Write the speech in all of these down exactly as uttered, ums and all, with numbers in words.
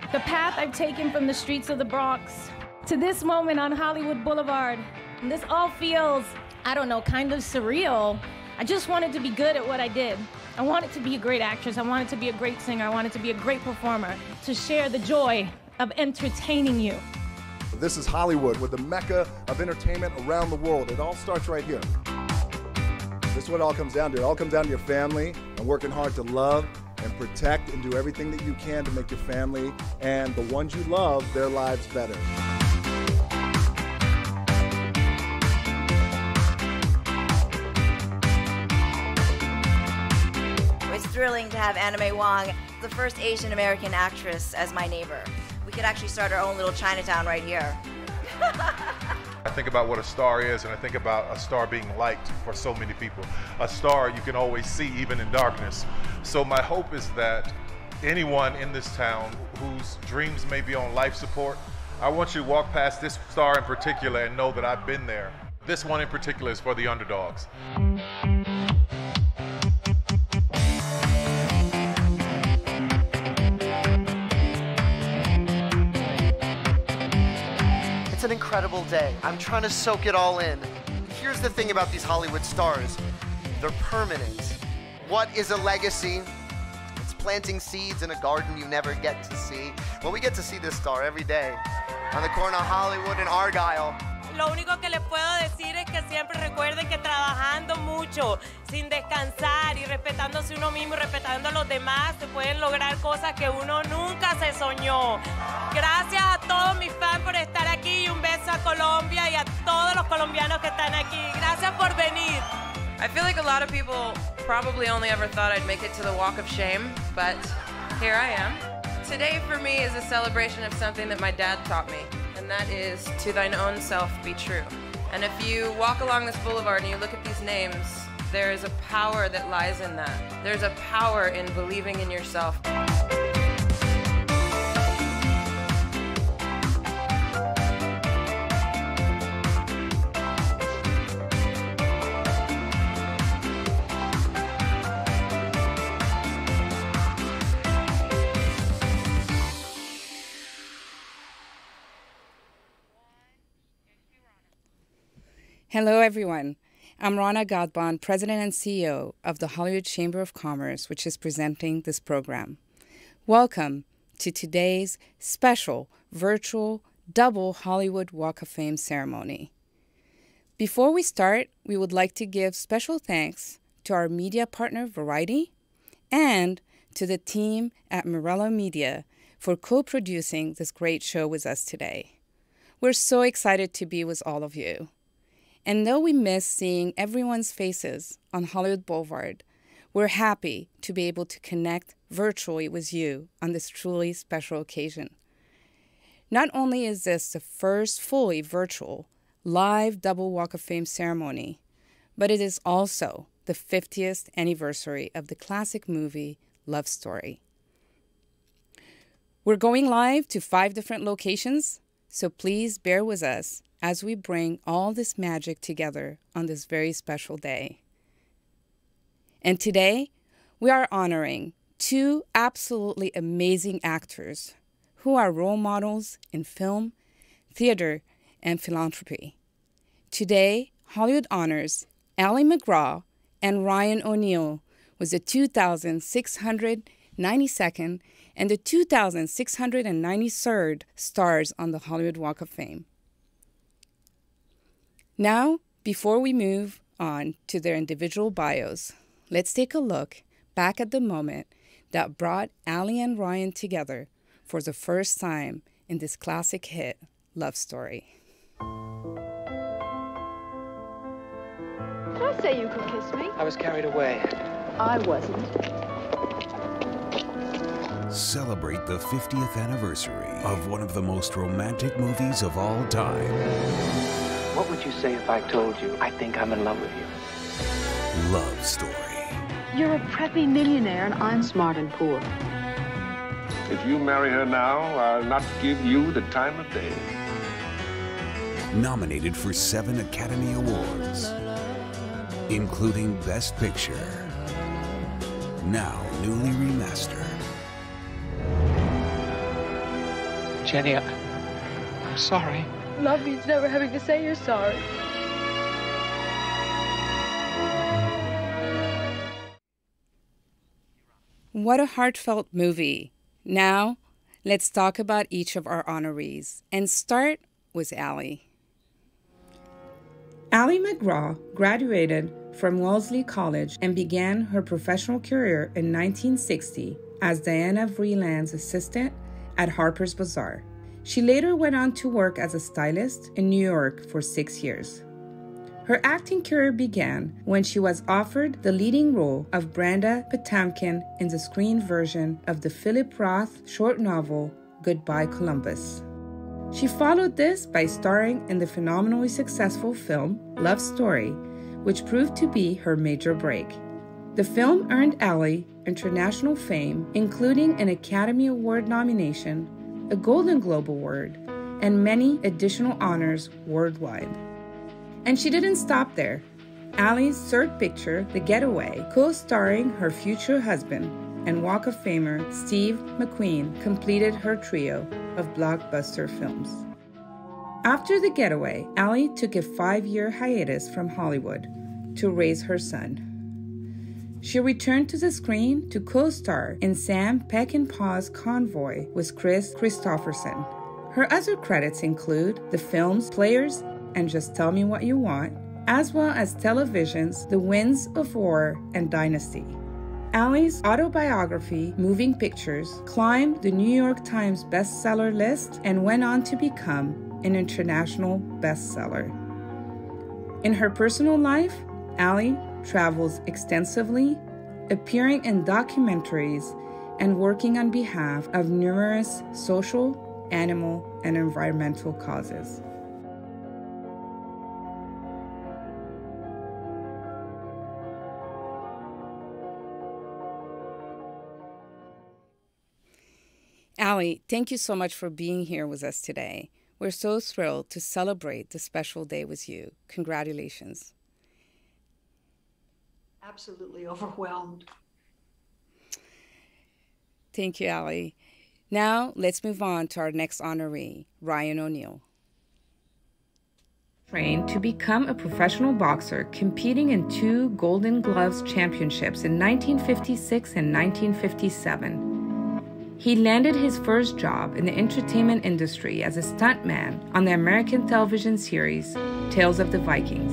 The path I've taken from the streets of the Bronx to this moment on Hollywood Boulevard. And this all feels, I don't know, kind of surreal. I just wanted to be good at what I did. I wanted to be a great actress. I wanted to be a great singer. I wanted to be a great performer, to share the joy of entertaining you. This is Hollywood, with the mecca of entertainment around the world. It all starts right here. This is what it all comes down to. It all comes down to your family and working hard to love and protect and do everything that you can to make your family and the ones you love, their lives better. It's thrilling to have Anna May Wong, the first Asian American actress, as my neighbor. We could actually start our own little Chinatown right here. I think about what a star is, and I think about a star being liked for so many people. A star you can always see even in darkness. So my hope is that anyone in this town whose dreams may be on life support, I want you to walk past this star in particular and know that I've been there. This one in particular is for the underdogs. It's an incredible day. I'm trying to soak it all in. Here's the thing about these Hollywood stars. They're permanent. What is a legacy? It's planting seeds in a garden you never get to see. Well, we get to see this star every day on the corner of Hollywood and Argyle. Lo único que les puedo decir es que siempre recuerden que trabajando mucho, sin descansar y respetándose uno mismo y respetando a los demás, se pueden lograr cosas que uno nunca se soñó. Gracias a todos mis fans por estar aquí y un beso a Colombia y a todos los colombianos que están aquí. Gracias por venir. I feel like a lot of people probably only ever thought I'd make it to the Walk of Shame, but here I am. Today for me is a celebration of something that my dad taught me, and that is to thine own self be true. And if you walk along this boulevard and you look at these names, there is a power that lies in that. There's a power in believing in yourself. Hello, everyone. I'm Rana Godbon, President and C E O of the Hollywood Chamber of Commerce, which is presenting this program. Welcome to today's special virtual double Hollywood Walk of Fame ceremony. Before we start, we would like to give special thanks to our media partner, Variety, and to the team at Morello Media for co-producing this great show with us today. We're so excited to be with all of you. And though we miss seeing everyone's faces on Hollywood Boulevard, we're happy to be able to connect virtually with you on this truly special occasion. Not only is this the first fully virtual, live double Walk of Fame ceremony, but it is also the fiftieth anniversary of the classic movie Love Story. We're going live to five different locations, so please bear with us as we bring all this magic together on this very special day. And today, we are honoring two absolutely amazing actors who are role models in film, theater, and philanthropy. Today, Hollywood honors Ali MacGraw and Ryan O'Neal with the two thousand six hundred ninety-second and the two thousand six hundred ninety-third stars on the Hollywood Walk of Fame. Now, before we move on to their individual bios, let's take a look back at the moment that brought Ali and Ryan together for the first time in this classic hit, Love Story. Did I say you could kiss me? I was carried away. I wasn't. Celebrate the fiftieth anniversary of one of the most romantic movies of all time. What would you say if I told you I think I'm in love with you? Love Story. You're a preppy millionaire and I'm smart and poor. If you marry her now, I'll not give you the time of day. Nominated for seven Academy Awards, including Best Picture. Now newly remastered. Jenny, I, I'm sorry. Love means never having to say you're sorry. What a heartfelt movie. Now, let's talk about each of our honorees and start with Allie. Allie McGraw graduated from Wellesley College and began her professional career in nineteen sixty as Diana Vreeland's assistant at Harper's Bazaar. She later went on to work as a stylist in New York for six years. Her acting career began when she was offered the leading role of Brenda Potamkin in the screen version of the Philip Roth short novel Goodbye Columbus. She followed this by starring in the phenomenally successful film Love Story, which proved to be her major break. The film earned Allie international fame, including an Academy Award nomination, a Golden Globe Award, and many additional honors worldwide. And she didn't stop there. Allie's third picture, The Getaway, co-starring her future husband and Walk of Famer Steve McQueen, completed her trio of blockbuster films. After The Getaway, Allie took a five-year hiatus from Hollywood to raise her son. She returned to the screen to co-star in Sam Peckinpah's Convoy with Chris Christopherson. Her other credits include the films Players and Just Tell Me What You Want, as well as television's The Winds of War and Dynasty. Allie's autobiography, Moving Pictures, climbed the New York Times bestseller list and went on to become an international bestseller. In her personal life, Allie travels extensively, appearing in documentaries and working on behalf of numerous social, animal, and environmental causes. Allie, thank you so much for being here with us today. We're so thrilled to celebrate this special day with you. Congratulations. Absolutely overwhelmed. Thank you, Allie. Now, let's move on to our next honoree, Ryan O'Neal. Trained to become a professional boxer, competing in two Golden Gloves championships in nineteen fifty-six and nineteen fifty-seven. He landed his first job in the entertainment industry as a stuntman on the American television series Tales of the Vikings.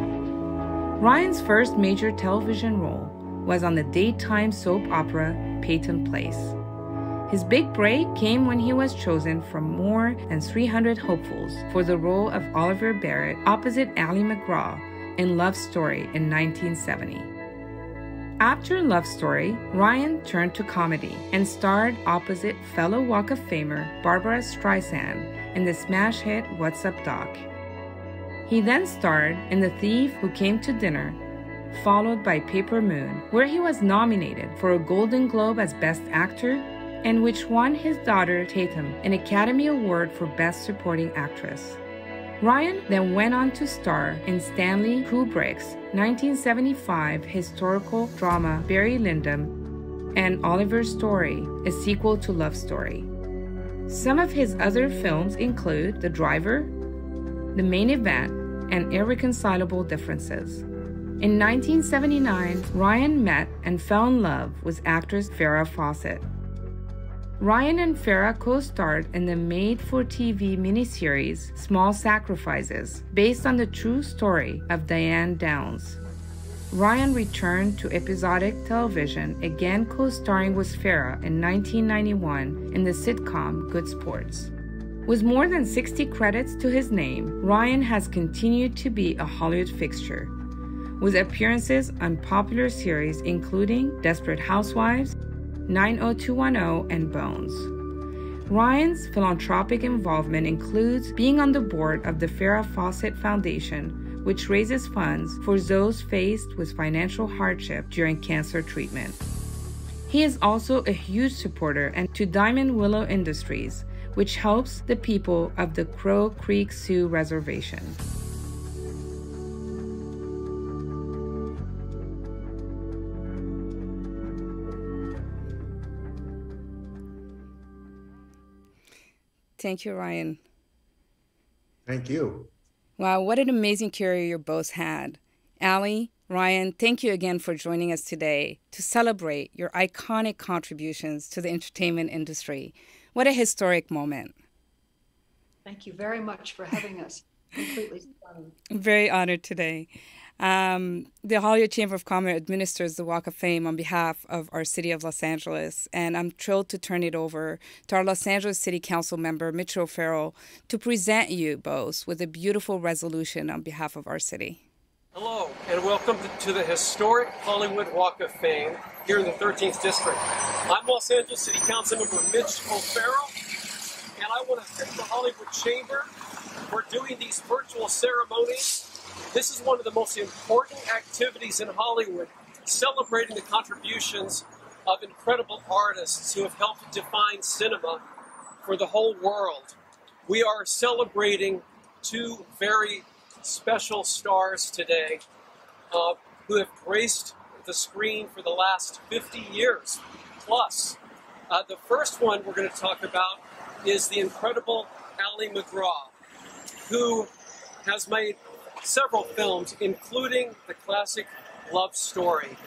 Ryan's first major television role was on the daytime soap opera Peyton Place. His big break came when he was chosen from more than three hundred hopefuls for the role of Oliver Barrett opposite Allie McGraw in Love Story in nineteen seventy. After Love Story, Ryan turned to comedy and starred opposite fellow Walk of Famer Barbara Streisand in the smash hit What's Up Doc? He then starred in The Thief Who Came to Dinner, followed by Paper Moon, where he was nominated for a Golden Globe as Best Actor and which won his daughter Tatum an Academy Award for Best Supporting Actress. Ryan then went on to star in Stanley Kubrick's nineteen seventy-five historical drama Barry Lyndon and Oliver's Story, a sequel to Love Story. Some of his other films include The Driver, The Main Event, and Irreconcilable Differences. In nineteen seventy-nine, Ryan met and fell in love with actress Farrah Fawcett. Ryan and Farrah co-starred in the made-for-T V miniseries Small Sacrifices, based on the true story of Diane Downs. Ryan returned to episodic television, again co-starring with Farrah in nineteen ninety-one in the sitcom Good Sports. With more than sixty credits to his name, Ryan has continued to be a Hollywood fixture, with appearances on popular series including Desperate Housewives, nine oh two one oh, and Bones. Ryan's philanthropic involvement includes being on the board of the Farrah Fawcett Foundation, which raises funds for those faced with financial hardship during cancer treatment. He is also a huge supporter and to Diamond Willow Industries, which helps the people of the Crow Creek Sioux Reservation. Thank you, Ryan. Thank you. Wow, what an amazing career you both had. Ali, Ryan, thank you again for joining us today to celebrate your iconic contributions to the entertainment industry. What a historic moment. Thank you very much for having us. Completely stunning. I'm very honored today. Um, the Hollywood Chamber of Commerce administers the Walk of Fame on behalf of our city of Los Angeles, and I'm thrilled to turn it over to our Los Angeles City Council member, Mitch O'Farrell, to present you both with a beautiful resolution on behalf of our city. Hello, and welcome to the historic Hollywood Walk of Fame here in the thirteenth District. I'm Los Angeles City Council member Mitch O'Farrell, and I want to thank the Hollywood Chamber for doing these virtual ceremonies. This is one of the most important activities in Hollywood, celebrating the contributions of incredible artists who have helped define cinema for the whole world. We are celebrating two very special stars today uh, who have graced the screen for the last fifty years plus. Uh, the first one we're going to talk about is the incredible Ali MacGraw, who has made several films, including the classic Love Story.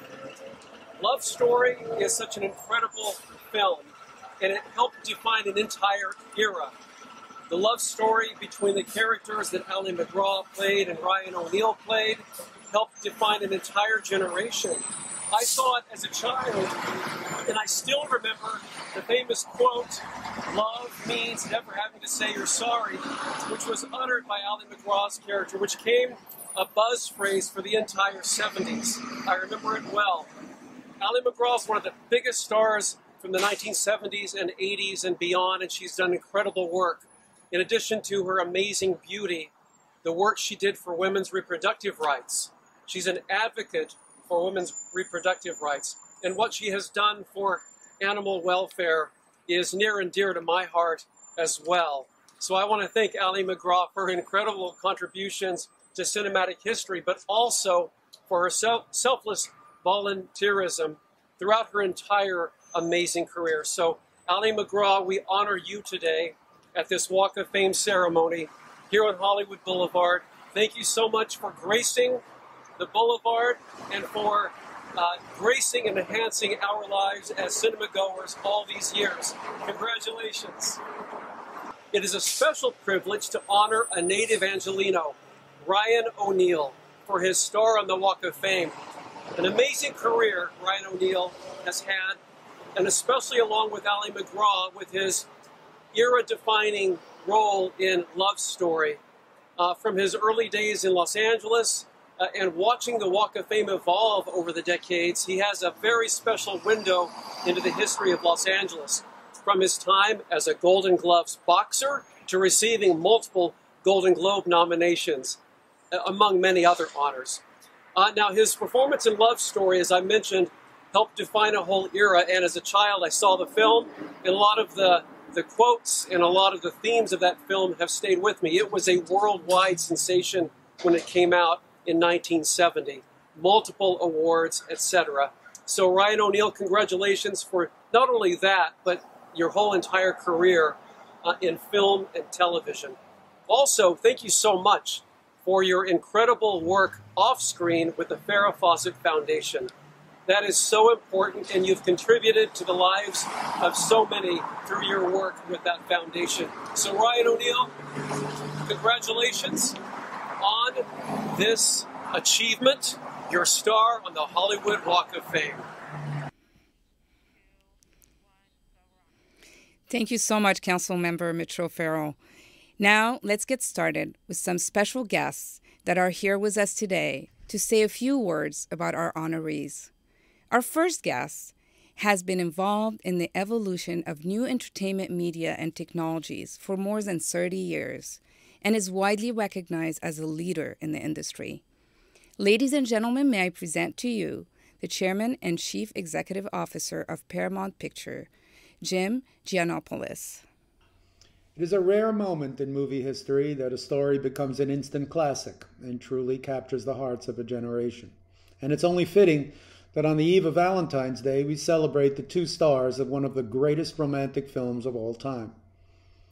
Love Story is such an incredible film, and it helped define an entire era. The love story between the characters that Ali MacGraw played and Ryan O'Neal played helped define an entire generation. I saw it as a child, and I still remember the famous quote, "Love means never having to say you're sorry," which was uttered by Ali MacGraw's character, which became a buzz phrase for the entire seventies. I remember it well. Ali MacGraw is one of the biggest stars from the nineteen seventies and eighties and beyond, and she's done incredible work. In addition to her amazing beauty, the work she did for women's reproductive rights. She's an advocate for women's reproductive rights, and what she has done for animal welfare is near and dear to my heart as well. So I want to thank Ali MacGraw for her incredible contributions to cinematic history, but also for her self selfless volunteerism throughout her entire amazing career. So Ali MacGraw, we honor you today at this Walk of Fame ceremony here on Hollywood Boulevard. Thank you so much for gracing the Boulevard and for uh, gracing and enhancing our lives as cinema goers all these years. Congratulations. It is a special privilege to honor a native Angelino, Ryan O'Neal, for his star on the Walk of Fame. An amazing career Ryan O'Neal has had, and especially along with Ali MacGraw with his era-defining role in Love Story. Uh, from his early days in Los Angeles uh, and watching the Walk of Fame evolve over the decades, he has a very special window into the history of Los Angeles. From his time as a Golden Gloves boxer to receiving multiple Golden Globe nominations, uh, among many other honors. Uh, now, his performance in Love Story, as I mentioned, helped define a whole era, and as a child I saw the film, and a lot of the The quotes and a lot of the themes of that film have stayed with me. It was a worldwide sensation when it came out in nineteen seventy. Multiple awards, et cetera. So Ryan O'Neal, congratulations for not only that, but your whole entire career uh, in film and television. Also, thank you so much for your incredible work off-screen with the Farrah Fawcett Foundation. That is so important, and you've contributed to the lives of so many through your work with that foundation. So Ryan O'Neal, congratulations on this achievement, your star on the Hollywood Walk of Fame. Thank you so much, Councilmember Mitch O'Farrell. Now, let's get started with some special guests that are here with us today to say a few words about our honorees. Our first guest has been involved in the evolution of new entertainment media and technologies for more than thirty years and is widely recognized as a leader in the industry. Ladies and gentlemen, may I present to you the Chairman and Chief Executive Officer of Paramount Picture, Jim Giannopoulos. It is a rare moment in movie history that a story becomes an instant classic and truly captures the hearts of a generation. And it's only fitting that on the eve of Valentine's Day, we celebrate the two stars of one of the greatest romantic films of all time.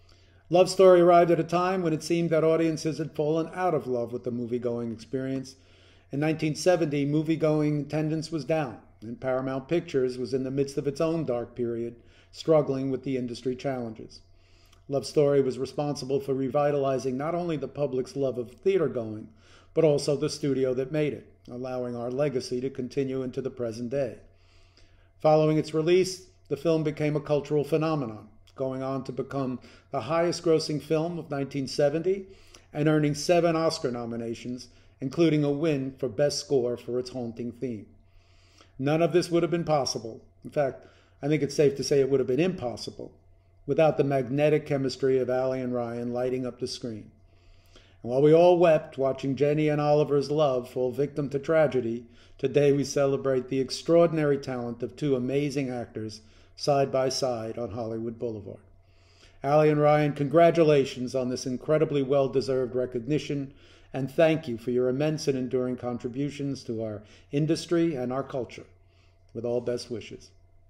Love Story arrived at a time when it seemed that audiences had fallen out of love with the movie-going experience. In nineteen seventy, movie-going attendance was down, and Paramount Pictures was in the midst of its own dark period, struggling with the industry challenges. Love Story was responsible for revitalizing not only the public's love of theater-going, but also the studio that made it, allowing our legacy to continue into the present day. Following its release, the film became a cultural phenomenon, going on to become the highest-grossing film of nineteen seventy and earning seven Oscar nominations, including a win for Best Score for its haunting theme. None of this would have been possible. In fact, I think it's safe to say it would have been impossible without the magnetic chemistry of Ali and Ryan lighting up the screen. And while we all wept watching Jenny and Oliver's love fall victim to tragedy, today we celebrate the extraordinary talent of two amazing actors side by side on Hollywood Boulevard. Ali and Ryan, congratulations on this incredibly well-deserved recognition, and thank you for your immense and enduring contributions to our industry and our culture. With all best wishes.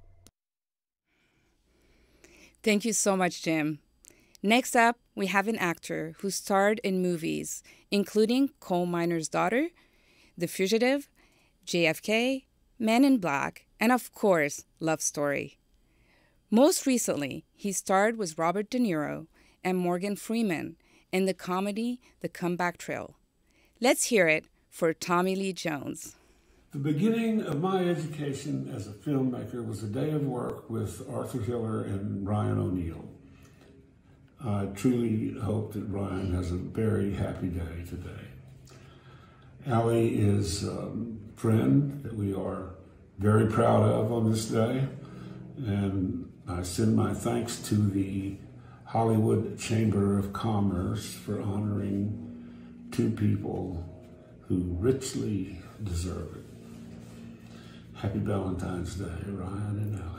Thank you so much, Jim. Next up, we have an actor who starred in movies, including Coal Miner's Daughter, The Fugitive, J F K, Men in Black, and of course, Love Story. Most recently, he starred with Robert De Niro and Morgan Freeman in the comedy The Comeback Trail. Let's hear it for Tommy Lee Jones. The beginning of my education as a filmmaker was a day of work with Arthur Hiller and Ryan O'Neal. I truly hope that Ryan has a very happy day today. Ali is a friend that we are very proud of on this day, and I send my thanks to the Hollywood Chamber of Commerce for honoring two people who richly deserve it. Happy Valentine's Day, Ryan and Ali.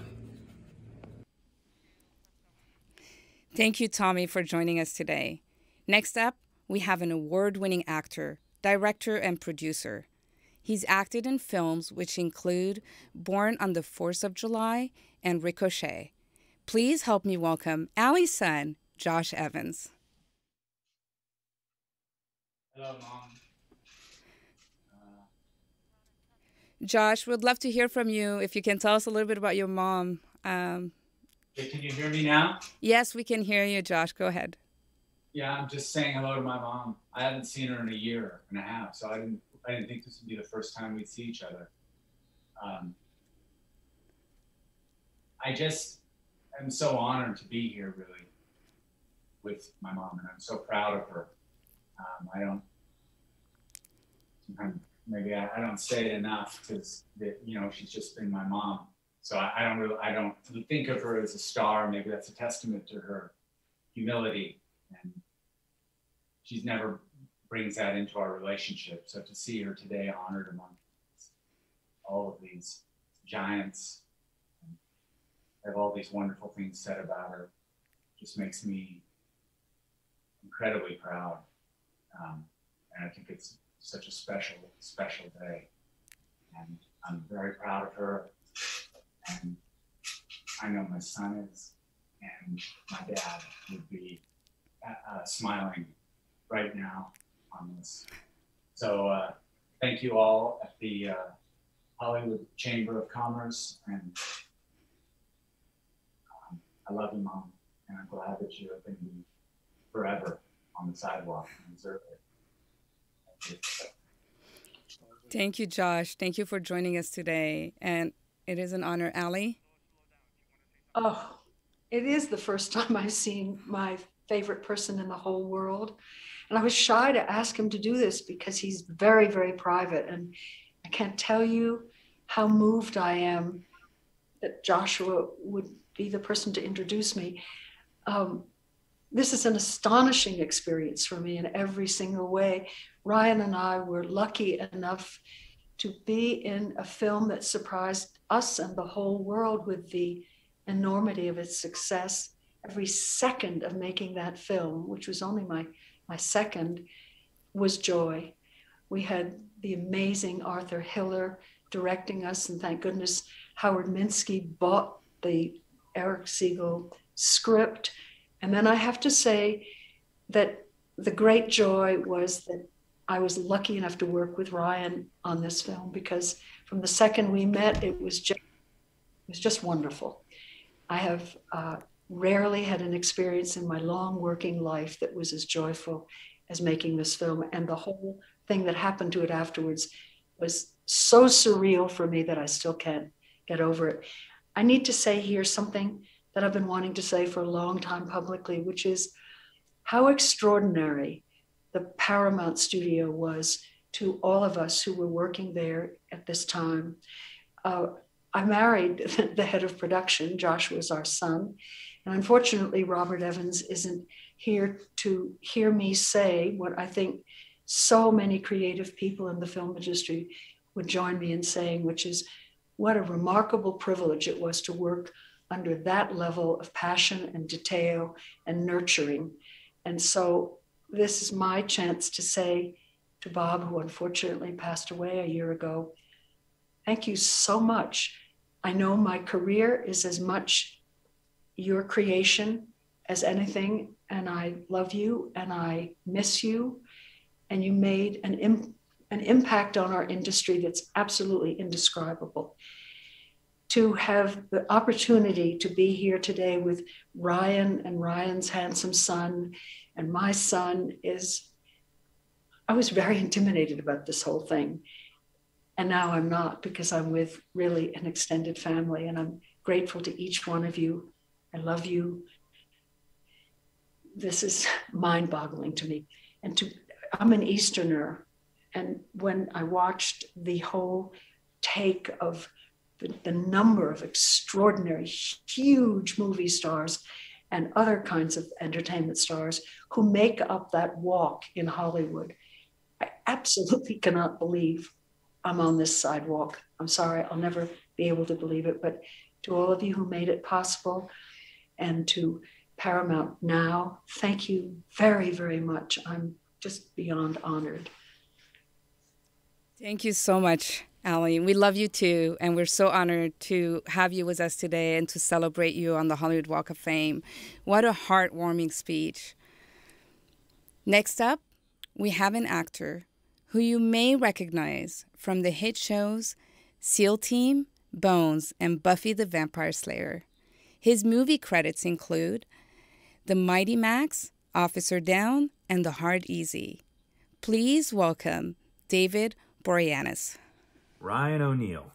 Thank you, Tommy, for joining us today. Next up, we have an award-winning actor, director, and producer. He's acted in films which include Born on the fourth of July and Ricochet. Please help me welcome Ali's son, Josh Evans. Hello, Mom. Josh, we'd love to hear from you. If you can tell us a little bit about your mom. Um, Okay, can you hear me now? yes, we can hear you, Josh. Go ahead. Yeah, I'm just saying hello to my mom. I haven't seen her in a year and a half, so I didn't I didn't think this would be the first time we'd see each other. Um, I just am so honored to be here, really, with my mom, and I'm so proud of her. Um, I don't, sometimes maybe I, I don't say it enough because, you know, she's just been my mom. So I, I don't really, I don't think of her as a star. Maybe that's a testament to her humility, and she's never brings that into our relationship. So to see her today honored among all of these giants, and have all these wonderful things said about her, just makes me incredibly proud. Um, and I think it's such a special, special day. And I'm very proud of her. And I know my son is, and my dad would be uh, smiling right now on this. So uh, thank you all at the uh, Hollywood Chamber of Commerce, and um, I love you, Mom, and I'm glad that you're going to be forever on the sidewalk and deserve it. Thank you. Thank you, Josh. Thank you for joining us today. And it is an honor. Ali? Oh, it is the first time I've seen my favorite person in the whole world. And I was shy to ask him to do this because he's very, very private. And I can't tell you how moved I am that Joshua would be the person to introduce me. Um, this is an astonishing experience for me in every single way. Ryan and I were lucky enough to be in a film that surprised us and the whole world with the enormity of its success. Every second of making that film, which was only my, my second, was joy. We had the amazing Arthur Hiller directing us, and thank goodness Howard Minsky bought the Eric Siegel script And then I have to say that the great joy was that I was lucky enough to work with Ryan on this film, because from the second we met, it was just, it was just wonderful. I have uh, rarely had an experience in my long working life that was as joyful as making this film. And the whole thing that happened to it afterwards was so surreal for me that I still can't get over it. I need to say here something that I've been wanting to say for a long time publicly, which is how extraordinary the Paramount studio was to all of us who were working there at this time. Uh, I married the head of production. Joshua is our son. And unfortunately, Robert Evans isn't here to hear me say what I think so many creative people in the film industry would join me in saying, which is what a remarkable privilege it was to work under that level of passion and detail and nurturing. And so this is my chance to say to Bob, who unfortunately passed away a year ago, thank you so much. I know my career is as much your creation as anything, and I love you and I miss you. And you made an, im- an impact on our industry that's absolutely indescribable. To have the opportunity to be here today with Ryan and Ryan's handsome son and my son is, I was very intimidated about this whole thing. And now I'm not, because I'm with really an extended family, and I'm grateful to each one of you. I love you. This is mind-boggling to me. And to, I'm an Easterner, and when I watched the whole take of the, the number of extraordinary, huge movie stars and other kinds of entertainment stars who make up that walk in Hollywood, I absolutely cannot believe I'm on this sidewalk. I'm sorry, I'll never be able to believe it, but to all of you who made it possible, and to Paramount Now, thank you very, very much. I'm just beyond honored. Thank you so much, Ali. We love you too, and we're so honored to have you with us today and to celebrate you on the Hollywood Walk of Fame. What a heartwarming speech. Next up, we have an actor who you may recognize from the hit shows SEAL Team, Bones, and Buffy the Vampire Slayer. His movie credits include The Mighty Max, Officer Down, and The Hard Easy. Please welcome David Boreanaz. Ryan O'Neal.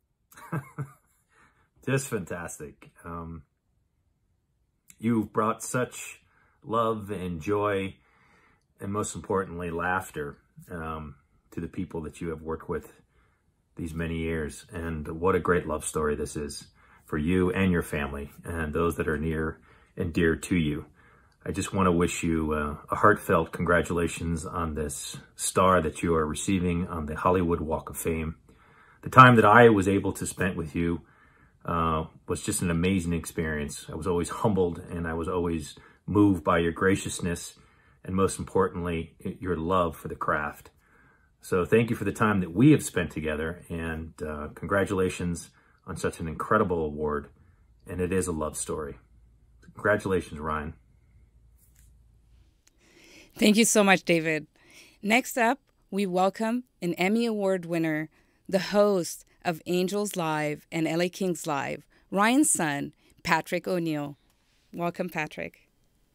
Just fantastic. Um, you've brought such love and joy, and most importantly, laughter um, to the people that you have worked with these many years. And what a great love story this is for you and your family and those that are near and dear to you. I just want to wish you uh, a heartfelt congratulations on this star that you are receiving on the Hollywood Walk of Fame. The time that I was able to spend with you uh, was just an amazing experience. I was always humbled, and I was always moved by your graciousness and, most importantly, your love for the craft. So thank you for the time that we have spent together, and uh, congratulations on such an incredible award. And it is a love story. Congratulations, Ryan. Thank you so much, David. Next up, we welcome an Emmy Award winner, the host of Angels Live and L A Kings Live, Ryan's son, Patrick O'Neal. Welcome, Patrick.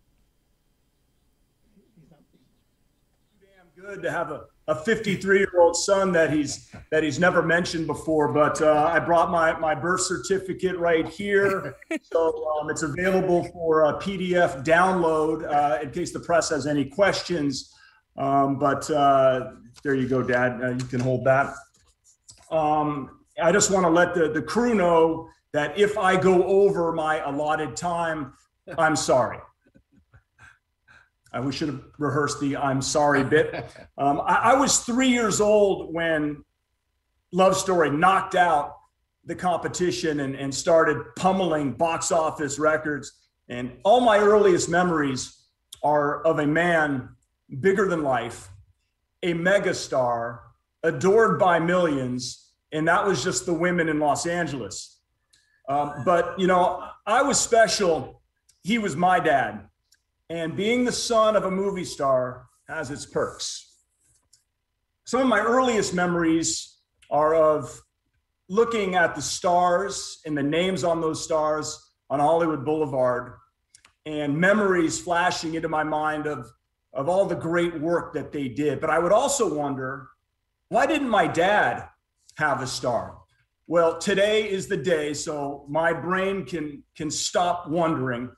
Damn good to have a a fifty-three-year-old son that he's that he's never mentioned before, but uh, I brought my my birth certificate right here, so um, it's available for a P D F download uh, in case the press has any questions. Um, but uh, there you go, Dad. Uh, you can hold that. Um, I just want to let the the crew know that if I go over my allotted time, I'm sorry. Uh, we should have rehearsed the I'm sorry bit. Um, I, I was three years old when Love Story knocked out the competition and, and started pummeling box office records. And all my earliest memories are of a man bigger than life, a megastar, adored by millions. And that was just the women in Los Angeles. Um, but, you know, I was special. He was my dad. And being the son of a movie star has its perks. Some of my earliest memories are of looking at the stars and the names on those stars on Hollywood Boulevard, and memories flashing into my mind of, of all the great work that they did. But I would also wonder, why didn't my dad have a star? Well, today is the day, so my brain can, can stop wondering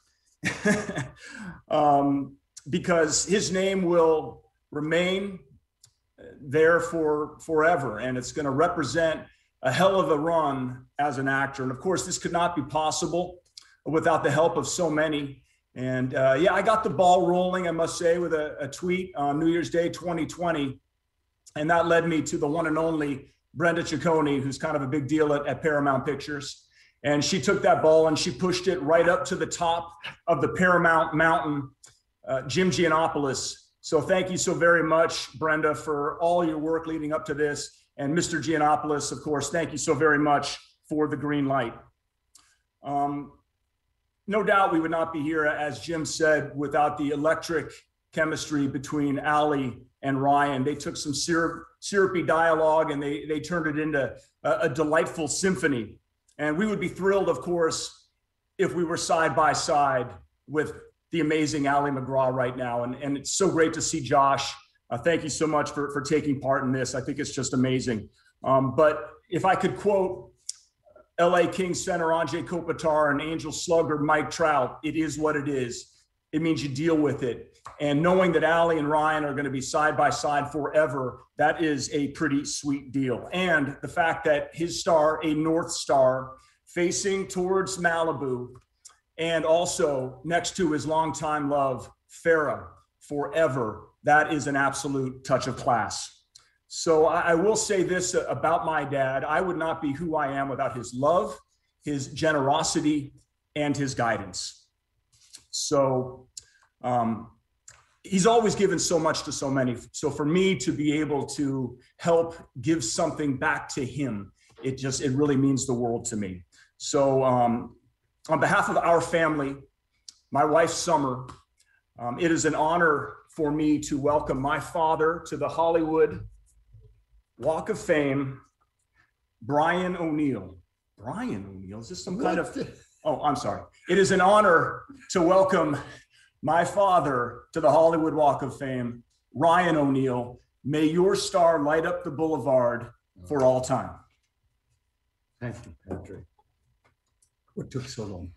um, because his name will remain there for forever, and it's going to represent a hell of a run as an actor. And of course, this could not be possible without the help of so many. And uh, yeah, I got the ball rolling, I must say, with a, a tweet on New Year's Day twenty twenty. And that led me to the one and only Brenda Ciccone, who's kind of a big deal at, at Paramount Pictures. And she took that ball and she pushed it right up to the top of the Paramount Mountain, uh, Jim Giannopoulos. So thank you so very much, Brenda, for all your work leading up to this. And Mister Giannopoulos, of course, thank you so very much for the green light. Um, no doubt we would not be here, as Jim said, without the electric chemistry between Ali and Ryan. They took some syrup, syrupy dialogue and they, they turned it into a, a delightful symphony. And we would be thrilled, of course, if we were side by side with the amazing Ali MacGraw right now. And, and it's so great to see Josh. Uh, thank you so much for, for taking part in this. I think it's just amazing. Um, but if I could quote L A Kings center Anze Kopitar and Angel slugger Mike Trout, it is what it is. It means you deal with it. And knowing that Ali and Ryan are going to be side by side forever, that is a pretty sweet deal. And the fact that his star, a North Star, facing towards Malibu, and also next to his longtime love, Farrah, forever, that is an absolute touch of class. So I, I will say this about my dad. I would not be who I am without his love, his generosity, and his guidance. So um, he's always given so much to so many. So for me to be able to help give something back to him, it just, it really means the world to me. So um, on behalf of our family, my wife, Summer, um, it is an honor for me to welcome my father to the Hollywood Walk of Fame, Brian O'Neill. Brian O'Neill, is this some kind of, oh, I'm sorry. It is an honor to welcome my father to the Hollywood Walk of Fame, Ryan O'Neill. May your star light up the boulevard for all time. Thank you, Patrick. What took so long?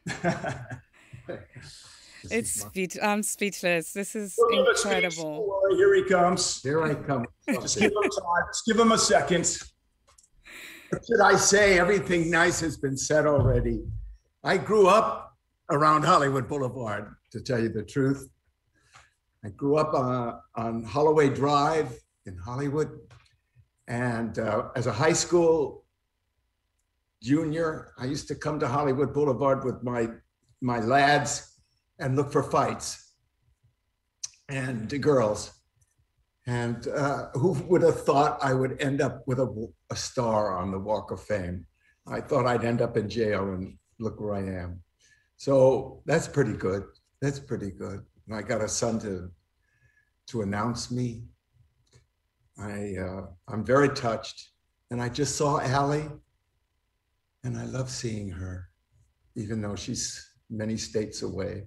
It's speech. I'm speechless. This is Well, incredible. Here he comes. Here I come. Just give him time. Just give him a second. What should I say? Everything nice has been said already. I grew up around Hollywood Boulevard, to tell you the truth. I grew up uh, on Holloway Drive in Hollywood. And uh, as a high school junior, I used to come to Hollywood Boulevard with my, my lads and look for fights and the girls. And uh, who would have thought I would end up with a, a star on the Walk of Fame? I thought I'd end up in jail, and look where I am. So that's pretty good. That's pretty good. And I got a son to, to announce me. I, uh, I'm very touched. And I just saw Ali, and I love seeing her, even though she's many states away.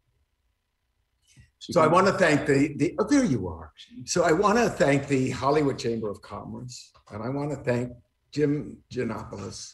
So I want to thank the, the, oh, there you are. So I want to thank the Hollywood Chamber of Commerce, and I want to thank Jim Giannopoulos.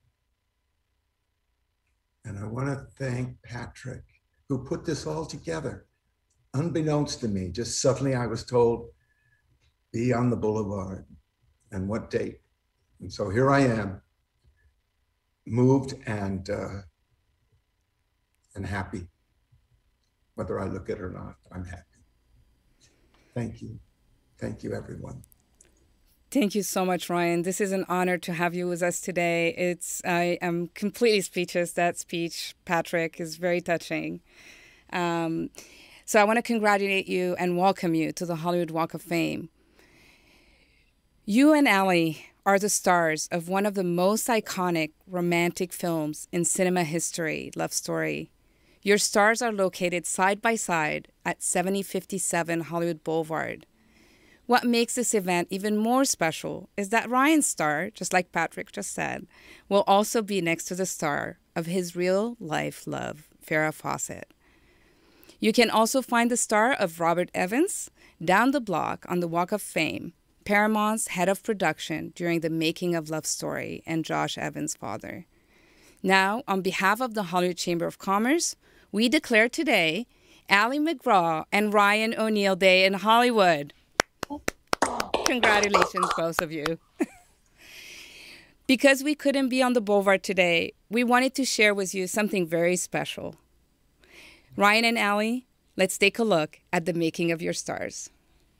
And I want to thank Patrick, who put this all together. Unbeknownst to me, just suddenly I was told, be on the boulevard, and what date. And so here I am, moved and, uh, and happy. Whether I look at it or not, I'm happy. Thank you. Thank you, everyone. Thank you so much, Ryan. This is an honor to have you with us today. It's I am completely speechless. That speech, Patrick, is very touching. Um, so I want to congratulate you and welcome you to the Hollywood Walk of Fame. You and Ali are the stars of one of the most iconic romantic films in cinema history, Love Story. Your stars are located side by side at seventy fifty-seven Hollywood Boulevard. What makes this event even more special is that Ryan's star, just like Patrick just said, will also be next to the star of his real-life love, Farrah Fawcett. You can also find the star of Robert Evans down the block on the Walk of Fame, Paramount's head of production during the making of Love Story and Josh Evans' father. Now, on behalf of the Hollywood Chamber of Commerce, we declare today Ali MacGraw and Ryan O'Neal Day in Hollywood. Congratulations, both of you. Because we couldn't be on the boulevard today, we wanted to share with you something very special. Ryan and Ali, let's take a look at the making of your stars.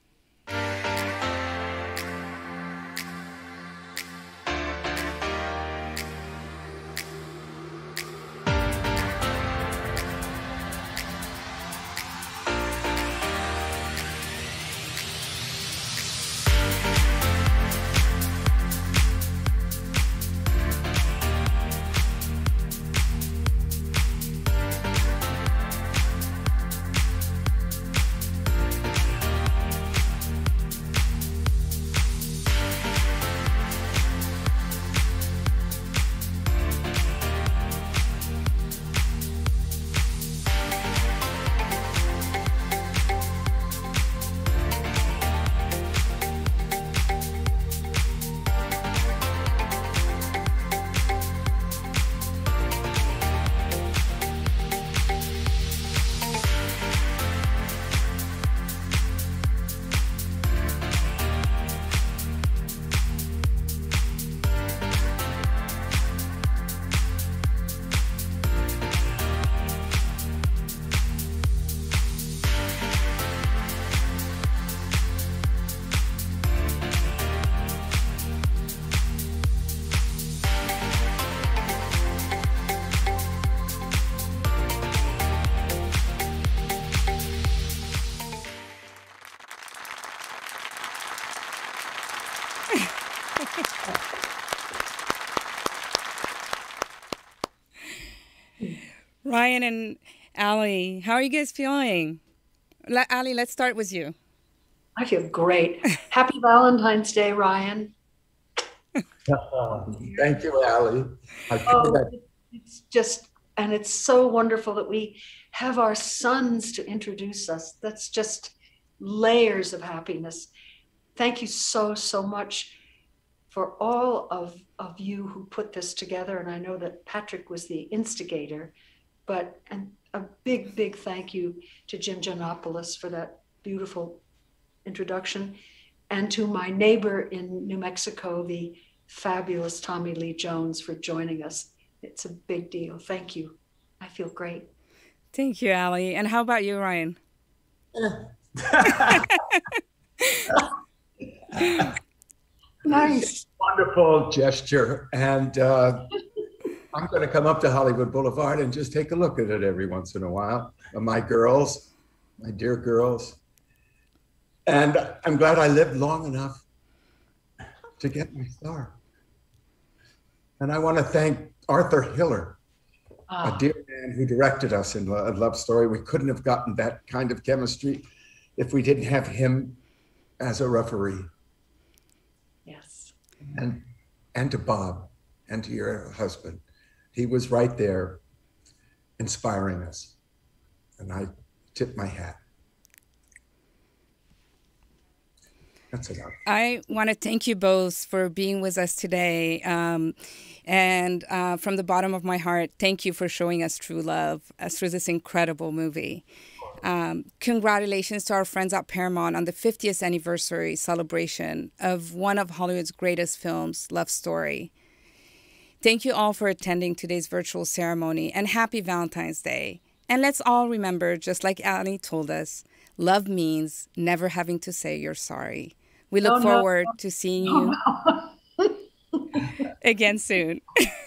Ryan and Ali, how are you guys feeling? Le- Ali, let's start with you. I feel great. Happy Valentine's Day, Ryan. Oh, thank you, Ali. I feel Oh, that- it's just, and it's so wonderful that we have our sons to introduce us. That's just layers of happiness. Thank you so, so much for all of, of you who put this together. And I know that Patrick was the instigator, but and a big, big thank you to Jim Giannopoulos for that beautiful introduction, and to my neighbor in New Mexico, the fabulous Tommy Lee Jones, for joining us. It's a big deal. Thank you. I feel great. Thank you, Ali. And how about you, Ryan? Nice. Wonderful gesture. And uh, I'm going to come up to Hollywood Boulevard and just take a look at it every once in a while. My girls, my dear girls. And I'm glad I lived long enough to get my star. And I want to thank Arthur Hiller, Ah. a dear man who directed us in Lo- Love Story. We couldn't have gotten that kind of chemistry if we didn't have him as a referee. Yes. And, and to Bob and to your husband. He was right there inspiring us. And I tip my hat. That's enough. I want to thank you both for being with us today. Um, and uh, from the bottom of my heart, thank you for showing us true love uh, through this incredible movie. Um, congratulations to our friends at Paramount on the fiftieth anniversary celebration of one of Hollywood's greatest films, Love Story. Thank you all for attending today's virtual ceremony, and happy Valentine's Day. And let's all remember, just like Ali told us, love means never having to say you're sorry. We look Oh, no. forward to seeing you again soon.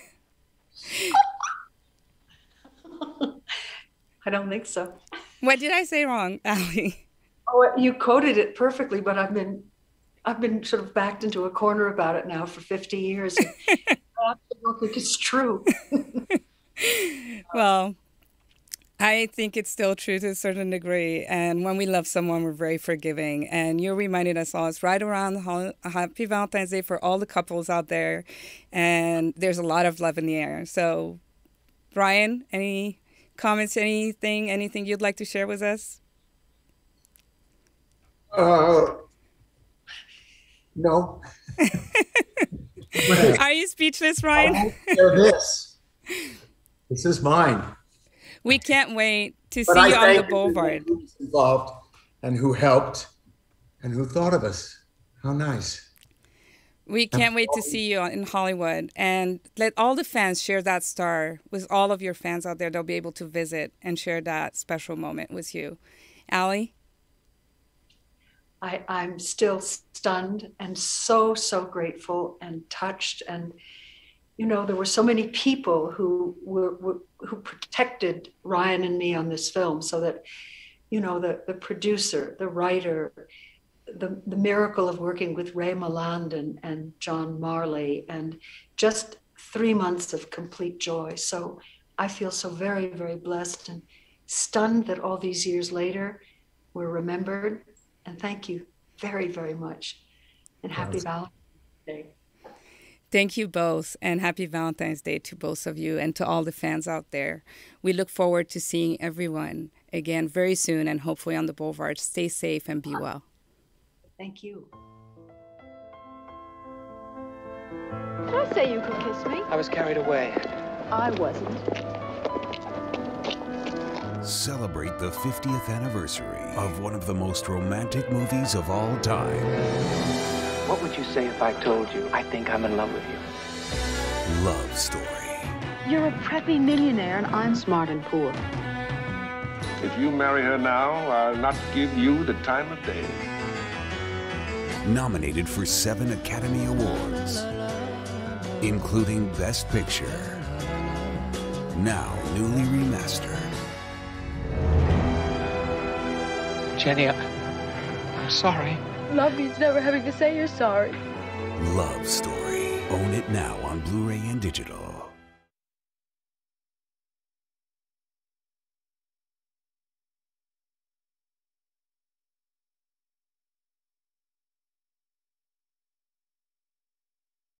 I don't think so. What did I say wrong, Ali? Oh, you coded it perfectly, but I've been, I've been sort of backed into a corner about it now for fifty years. I don't think it's true. Well, I think it's still true to a certain degree. And when we love someone, we're very forgiving. And you reminded us all, it's right around the hol- Happy Valentine's Day for all the couples out there. And there's a lot of love in the air. So, Brian, any comments, anything, anything you'd like to share with us? Uh, no. Are you speechless, Ryan? I won't share this. This is mine. We can't wait to But see I you on thank the boulevard. Who was involved and who helped and who thought of us. How nice. We can't wait to see you in Hollywood. And let all the fans share that star with all of your fans out there. They'll be able to visit and share that special moment with you. Allie? I, I'm still stunned and so, so grateful and touched. And, you know, there were so many people who were, were who protected Ryan and me on this film, so that, you know, the, the producer, the writer, the, the miracle of working with Ray Milland and, and John Marley, and just three months of complete joy. So I feel so very, very blessed and stunned that all these years later we're remembered. And thank you very, very much. And happy Valentine's Day. Thank you both, and happy Valentine's Day to both of you and to all the fans out there. We look forward to seeing everyone again very soon, and hopefully on the boulevard. Stay safe and be well. Thank you. Did I say you could kiss me? I was carried away. I wasn't. Celebrate the fiftieth anniversary of one of the most romantic movies of all time. What would you say if I told you I think I'm in love with you? Love Story. You're a preppy millionaire and I'm smart and poor. If you marry her now, I'll not give you the time of day. Nominated for seven Academy Awards, including Best Picture. Now newly remastered. Jenny, I, I'm sorry. Love means never having to say you're sorry. Love Story. Own it now on Blu-ray and digital.